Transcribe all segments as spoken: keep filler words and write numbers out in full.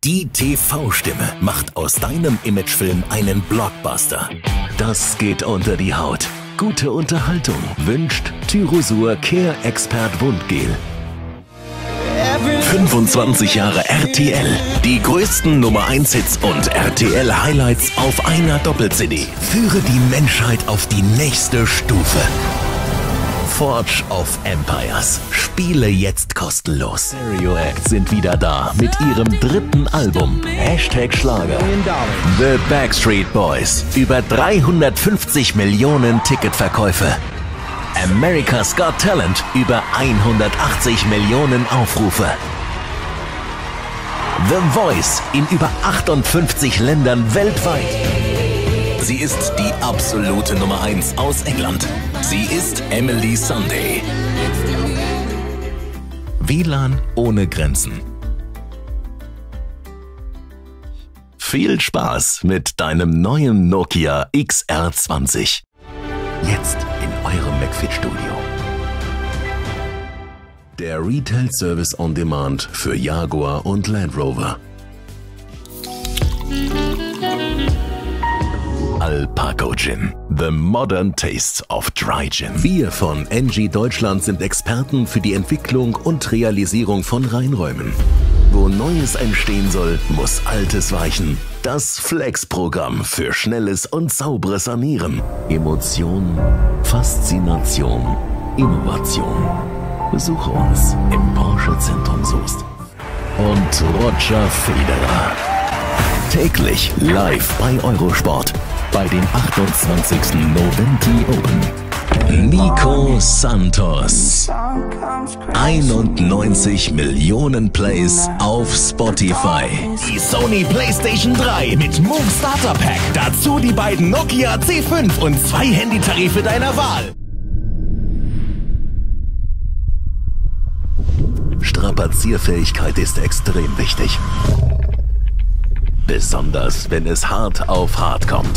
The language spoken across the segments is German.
Die T V-Stimme macht aus deinem Imagefilm einen Blockbuster. Das geht unter die Haut. Gute Unterhaltung wünscht Thyrosul Care Expert Wundgel. fünfundzwanzig Jahre R T L. Die größten Nummer eins Hits und R T L Highlights auf einer Doppel-C D. Führe die Menschheit auf die nächste Stufe. Forge of Empires. Spiele jetzt kostenlos. Stereoact sind wieder da mit ihrem dritten Album. Hashtag Schlager. The Backstreet Boys. Über dreihundertfünfzig Millionen Ticketverkäufe. America's Got Talent. Über hundertachtzig Millionen Aufrufe. The Voice. In über achtundfünfzig Ländern weltweit. Sie ist die absolute Nummer eins aus England. Sie ist Emily Sunday. W L A N ohne Grenzen. Viel Spaß mit deinem neuen Nokia X R zwanzig. Jetzt in eurem McFit-Studio. Der Retail Service on Demand für Jaguar und Land Rover. Alpaco Gin. The Modern Taste of Dry Gin. Wir von N G Deutschland sind Experten für die Entwicklung und Realisierung von Reinräumen. Wo Neues entstehen soll, muss Altes weichen. Das Flex-Programm für schnelles und sauberes Sanieren. Emotion, Faszination, Innovation. Besuche uns im Porsche Zentrum Soest. Und Roger Federer. Täglich live bei Eurosport. Bei den achtundzwanzigsten Noventi Open. Nico Santos. einundneunzig Millionen Plays auf Spotify. Die Sony PlayStation drei mit Move Starter Pack. Dazu die beiden Nokia C fünf und zwei Handytarife deiner Wahl. Strapazierfähigkeit ist extrem wichtig. Besonders wenn es hart auf hart kommt.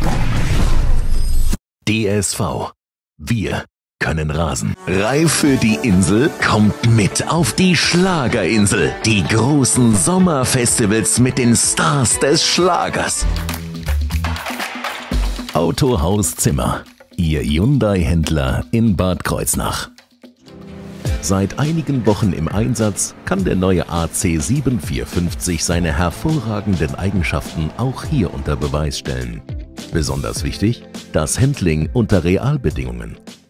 D S V. Wir können rasen. Reif für die Insel kommt mit auf die Schlagerinsel. Die großen Sommerfestivals mit den Stars des Schlagers. Autohaus Zimmer. Ihr Hyundai-Händler in Bad Kreuznach. Seit einigen Wochen im Einsatz kann der neue A C vierundsiebzig seine hervorragenden Eigenschaften auch hier unter Beweis stellen. Besonders wichtig, das Handling unter Realbedingungen.